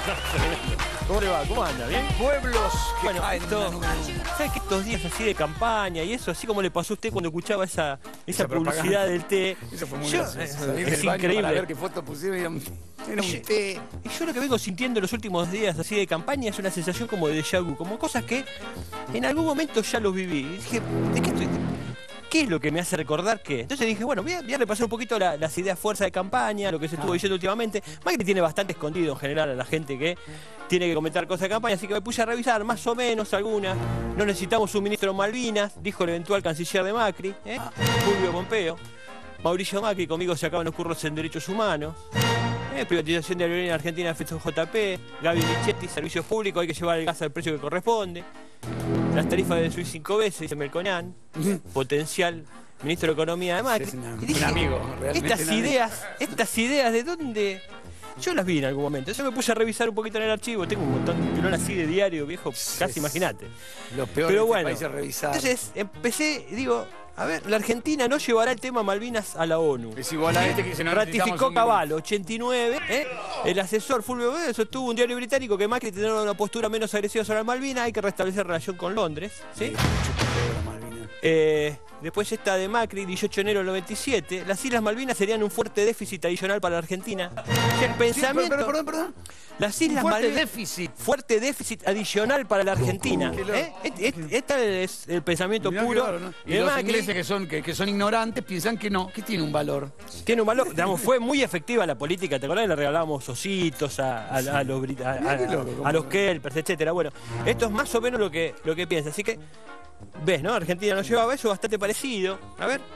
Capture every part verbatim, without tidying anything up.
¿Cómo le va? ¿Cómo anda? ¿Bien? Pueblos que Bueno, caen esto, en la número uno. ¿sabes que estos días así de campaña y eso, así como le pasó a usted cuando escuchaba esa, esa, Esa publicidad propaganda. del té? Eso fue muy Yo- gracioso. eh, Salir es del baño increíble. para ver qué foto pusieron y era un, era un Yo- té. Y yo lo que vengo sintiendo en los últimos días así de campaña es una sensación como de déjà vu, como cosas que en algún momento ya los viví. Y dije, ¿de qué estoy? ¿Qué es lo que me hace recordar qué? Entonces dije, bueno, voy a, voy a repasar un poquito la- las ideas fuerza de campaña, lo que se estuvo diciendo últimamente. Macri tiene bastante escondido en general a la gente que tiene que comentar cosas de campaña, así que me puse a revisar más o menos algunas. No necesitamos un ministro en Malvinas, dijo el eventual canciller de Macri, ¿eh? Fulvio Pompeo. Mauricio Macri, conmigo se acaban los curros en derechos humanos. Eh, privatización de aerolínea argentina de J P, Gaby Michetti, servicios públicos, hay que llevar el gas al precio que corresponde. Las tarifas de subir cinco veces, dice Melconian, potencial ministro de Economía de Macri. Es una- Y dije, un amigo, realmente estas un amigo. ideas, estas ideas, ¿de dónde? Yo las vi en algún momento. Yo me puse a revisar un poquito en el archivo, tengo un montón de pilón así de diario, viejo, casi Es imagínate. Lo peor Pero de bueno, este país es revisar. entonces empecé, digo, a ver, la Argentina no llevará el tema Malvinas a la ONU. Es igual a este que se nos necesitamos Ratificó un- Cavallo, ochenta y nueve, ¿eh? El asesor Fulvio Pompeo sostuvo un diario británico que Macri tendrá una postura menos agresiva sobre Malvinas, hay que restablecer relación con Londres, ¿sí? Malvinas. Eh, después esta de Macri, dieciocho de enero del noventa y siete, las Islas Malvinas serían un fuerte déficit adicional para la Argentina. El pensamiento... Perdón, perdón, perdón. Las Islas Un fuerte Malvinas... déficit. Fuerte déficit adicional para la Argentina. Qué loco. ¿eh? Este, este- este es el pensamiento Mirá qué puro bárbaro, ¿no? Y de los Macri. ingleses que son, que, que son ignorantes piensan que no, que tiene un valor. Tiene un valor, digamos, fue muy efectiva la política, ¿te acordás? Le regalábamos ositos a, a- a los, brit- a, Mirá qué a- loco, cómo a los no. kelpers, etcétera. Bueno, esto es más o menos lo que, lo que piensa. Así que, ves, ¿no? Argentina nos llevaba eso bastante parecido. A ver.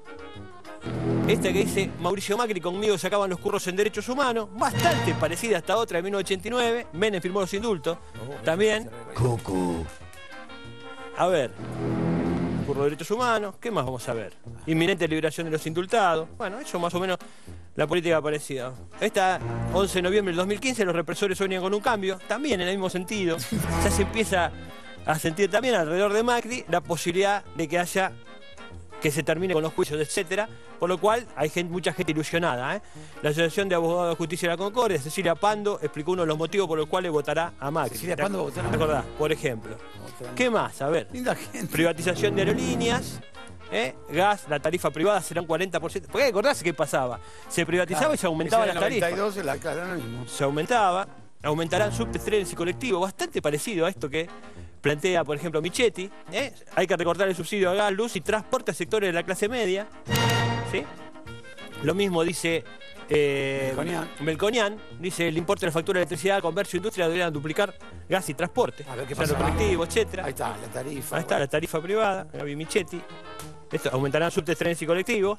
Esta que dice Mauricio Macri, conmigo se acaban los curros en derechos humanos. Bastante parecida a esta otra de mil novecientos ochenta y nueve. Menem firmó los indultos. También. Cucu. A ver. Curro de derechos humanos. ¿Qué más vamos a ver? Inminente liberación de los indultados. Bueno, eso más o menos la política parecida. Esta, once de noviembre del dos mil quince, los represores sueñan con un cambio. También en el mismo sentido. Ya se empieza a sentir también alrededor de Macri la posibilidad de que haya... que se termine con los juicios, etcétera, por lo cual hay gente, mucha gente ilusionada. ¿eh? La Asociación de Abogados de Justicia de la Concordia, Cecilia Pando, explicó uno de los motivos por los cuales votará a Macri. Cecilia Pando va a votar a ¿Te Macri. acordás? Por ejemplo. Otra. ¿Qué más? A ver. Linda gente. Privatización de aerolíneas, ¿eh? Gas, la tarifa privada será un cuarenta por ciento. Porque acordás qué pasaba. Se privatizaba Claro, y se aumentaban esa las del noventa y tarifas. dos, la claro, lo mismo. Se aumentaba, aumentarán subtes, trenes y colectivos, bastante parecido a esto que plantea, por ejemplo, Michetti. ¿eh? Hay que recortar el subsidio a gas, luz y transporte a sectores de la clase media. ¿sí? Lo mismo dice eh, Melconian. Melconian, dice el importe de la factura de electricidad, comercio e industria deberían duplicar gas y transporte. A ver qué o sea, pasa. lo colectivo, etcétera. Ahí está, la tarifa. Ahí está, la tarifa privada, Gaby Michetti. Esto, aumentarán subtes, trenes y colectivos.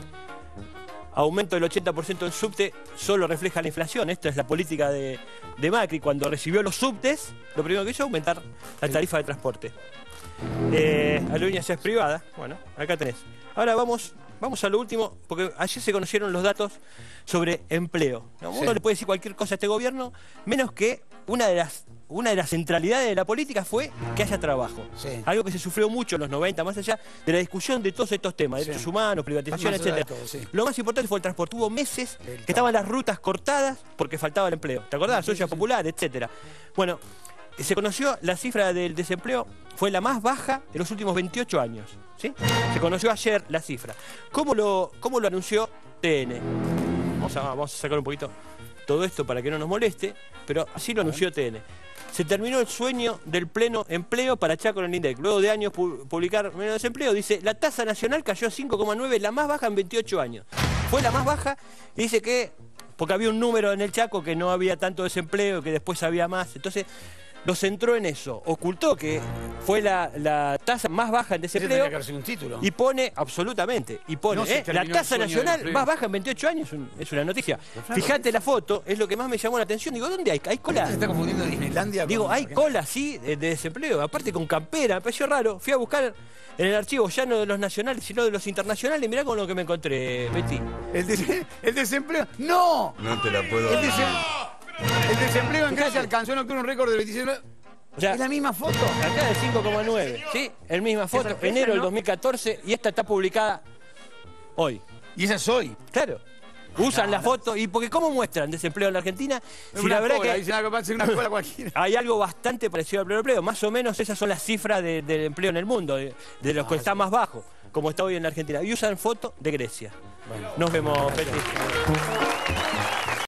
Aumento del ochenta por ciento del subte solo refleja la inflación. Esta es la política de, de Macri. Cuando recibió los subtes, lo primero que hizo es aumentar la tarifa de transporte. Eh, aerolíneas es privada. Bueno, acá tenés. Ahora vamos, vamos a lo último, porque ayer se conocieron los datos sobre empleo. ¿no? Uno Sí. le puede decir cualquier cosa a este gobierno, menos que una de las... Una de las centralidades de la política fue que haya trabajo. Sí. Algo que se sufrió mucho en los noventa, más allá de la discusión de todos estos temas, Sí. derechos humanos, privatización, Más allá de etcétera. todo, sí. Lo más importante fue el transporte. Hubo meses El que estaban las rutas cortadas porque faltaba el empleo. ¿Te acordás? Sí, Socia sí, sí. popular, etcétera. Bueno, se conoció la cifra del desempleo, fue la más baja de los últimos veintiocho años. ¿sí? Se conoció ayer la cifra. ¿Cómo lo, cómo lo anunció T N? Vamos a, vamos a sacar un poquito todo esto para que no nos moleste, pero así lo anunció T N. Se terminó el sueño del pleno empleo para Chaco en el INDEC. Luego de años pu publicar menos desempleo, dice, la tasa nacional cayó a cinco coma nueve, la más baja en veintiocho años. Fue la más baja y dice que, porque había un número en el Chaco que no había tanto desempleo, que después había más. Entonces, lo centró en eso. Ocultó que fue la, la tasa más baja en Ese desempleo. tendría que haber sido un título. Y pone, absolutamente, y pone, No se ¿eh? la terminó el tasa sueño del nacional empleo. más baja en veintiocho años, es, un- es una noticia. claro, Fíjate la foto, es lo que más me llamó la atención. Digo, ¿dónde hay? ¿Hay cola? Se está confundiendo Disneylandia con- Digo, hay cola, sí, de, de desempleo. Aparte con campera, me pareció raro. Fui a buscar en el archivo ya no de los nacionales, sino de los internacionales. Mirá con lo que me encontré, Betty. El, des- el desempleo. ¡No! No te la puedo El, dar. desem- el desempleo en Grecia alcanzó en octubre un récord del veintiséis. O sea, Es la misma foto. acá de cinco coma nueve, ¿sí? El misma foto, Esa- esa enero del no. dos mil catorce, y esta está publicada hoy. Y esa es hoy. Claro. Usan la foto, y porque ¿cómo muestran desempleo en la Argentina? Es Si una la verdad cola, que dicen algo, parece una cola cualquiera. hay algo bastante parecido al pleno empleo. Más o menos esas son las cifras de- del empleo en el mundo, de, de los que está más bajo, como está hoy en la Argentina. Y usan foto de Grecia. Nos vemos, Peti.